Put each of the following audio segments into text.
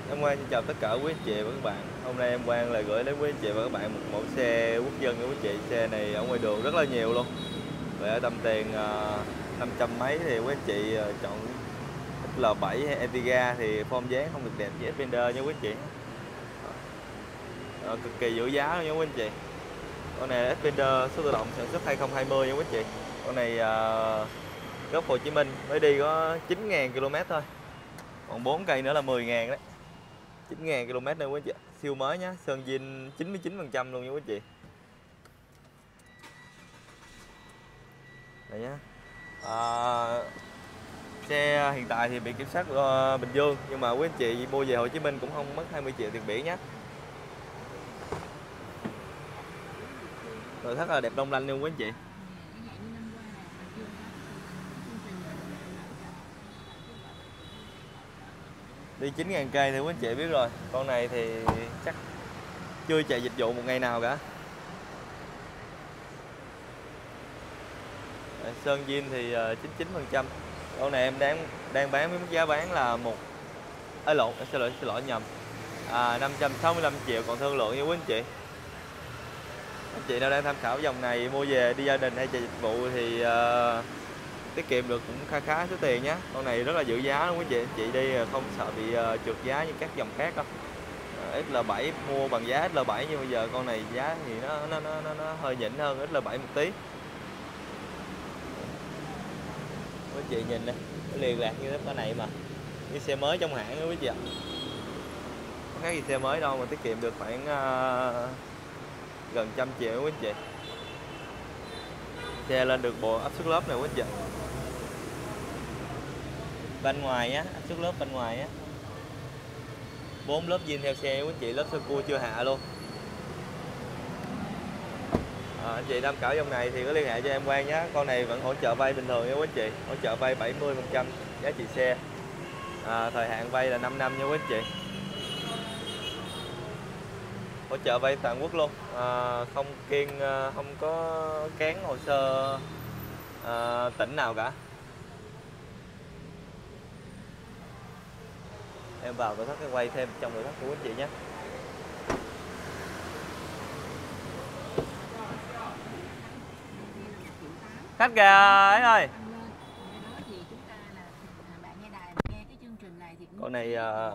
Em Quang xin chào tất cả quý anh chị và các bạn. Hôm nay em Quang lại gửi đến quý anh chị và các bạn một mẫu xe quốc dân của quý anh chị. Xe này ở ngoài đường rất là nhiều luôn. Vậy ở tầm tiền 500 mấy thì quý anh chị chọn XL7 hay Ertiga thì form dáng không được đẹp như Xpander nha quý anh chị. Cực kỳ giữ giá luôn nha quý anh chị. Con này là Xpander số tự động sản xuất 2020 nha quý anh chị. Con này gốc Hồ Chí Minh mới đi có 9.000 km thôi. Còn 4 cây nữa là 10.000 đấy. 9.000 km nữa quý anh chị. Siêu mới nhá, sơn zin 99% luôn nha quý anh chị. Đây nhá. Xe hiện tại thì bị kiểm soát Bình Dương, nhưng mà quý anh chị mua về Hồ Chí Minh cũng không mất 20 triệu tiền biển nhé. Nội thất là đẹp long lanh luôn quý anh chị. Đi 9.000 cây thì quý anh chị biết rồi. Con này thì chắc chưa chạy dịch vụ một ngày nào cả. Sơn zin thì 99%. Con này em đang bán với mức giá bán là xin lỗi nhầm. 565 triệu còn thương lượng với quý anh chị. Anh chị nào đang tham khảo dòng này mua về đi gia đình hay chạy dịch vụ thì tiết kiệm được cũng khá số tiền nhé. Con này rất là giữ giá luôn quý chị. Anh chị đi không sợ bị trượt giá như các dòng khác đâu. XL7 mua bằng giá XL7 nhưng bây giờ con này giá thì nó hơi nhỉnh hơn XL7 một tí. Quý chị nhìn nè, nó liền lạc như thế này mà như xe mới trong hãng đó quý chị ạ. Không khác gì xe mới đâu mà tiết kiệm được khoảng gần 100 triệu quý chị. Xe lên được bộ áp suất lớp này quý chị. Bên ngoài á, áp suất lớp bên ngoài á. 4 lớp zin theo xe quý chị, lớp sơ cua chưa hạ luôn. Anh chị tham khảo dòng này thì có liên hệ cho em Quang nhé. Con này vẫn hỗ trợ vay bình thường nha quý anh chị. Hỗ trợ vay 70% giá trị xe. Thời hạn vay là 5 năm nha quý anh chị. Hỗ trợ vay toàn quốc luôn. Không có kén hồ sơ tỉnh nào cả. Em vào nội thất cái quay thêm trong nội thất của quý anh chị nhé. Khách kìa ấy ơi. Con này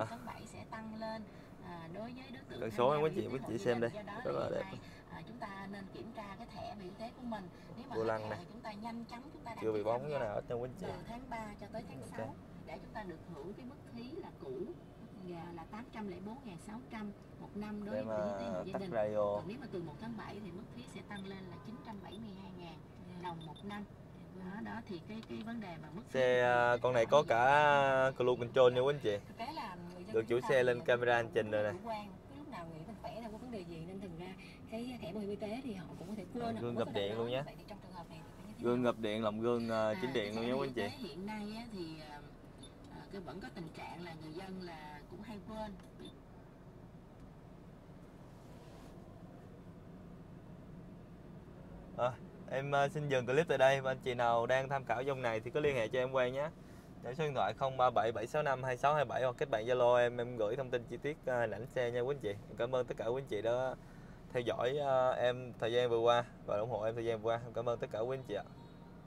cần số em quý chị xem đây, rất là đẹp. Chúng ta nên kiểm tra cái thẻ bảo hiểm y tế của mình. Nếu mà vô lăng này chúng ta nhanh chóng chúng ta chưa bị bóng cái nào hết nha quý chị. Từ tháng 3 cho tới tháng 6 để chúng ta được hưởng cái mức phí là cũ là 804.600 một năm đối với bảo hiểm y tế hộ gia đình. Còn nếu mà từ 1 tháng 7 thì mức phí sẽ tăng lên là 972.000 đồng một năm. Đó thì cái vấn đề mà mức xe con này có cả cruise control nha quý anh chị. Được chủ xe lên camera hành trình rồi này. Lúc nào nghĩ mình khỏe đâu có vấn đề gì nên thành ra cái thẻ bảo hiểm y tế thì họ cũng có thể quên. Gương gập điện luôn nhé. Trong trường hợp này gương gập điện, lồng gương chỉnh điện luôn nha quý anh chị. Hiện nay thì vẫn có tình trạng là người dân là cũng hay quên. Em xin dừng clip tại đây và anh chị nào đang tham khảo dòng này thì có liên hệ cho em Quang nhé. Để số điện thoại 037 765 2627 hoặc kết bạn Zalo em gửi thông tin chi tiết hình ảnh xe nha quý anh chị. Em cảm ơn tất cả quý anh chị đã theo dõi em thời gian vừa qua và ủng hộ em thời gian vừa qua. Em cảm ơn tất cả quý anh chị ạ.